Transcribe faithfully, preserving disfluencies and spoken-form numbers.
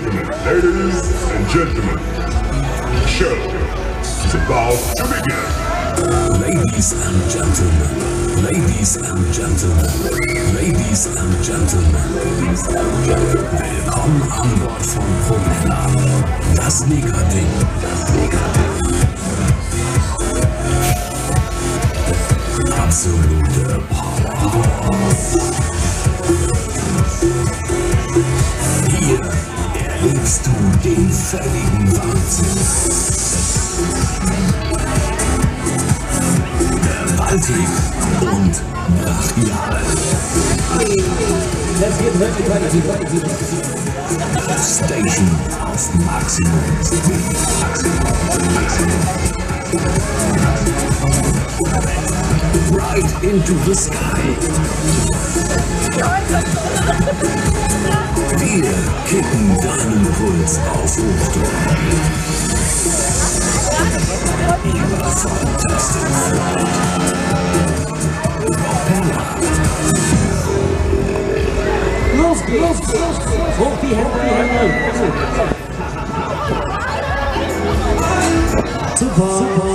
gentlemen, ladies and gentlemen, the show is about to begin. Ladies and gentlemen, ladies and gentlemen, ladies and gentlemen, ladies and gentlemen. Willkommen an Bord von Propeller. Das Mega-Ding, das Mega-Ding. Absolute Power. Hier erlebst du den völligen Wahnsinn. Gewaltig und brachial. Station auf Maximum Speed. Maximum, Maximum. Right into the sky. Wir kicken deinen Puls auf Hochdruck. Über Fantastic Flight. Propeller. Los geht's! Los geht's! Hoch die Hände! Hände. Super! Super.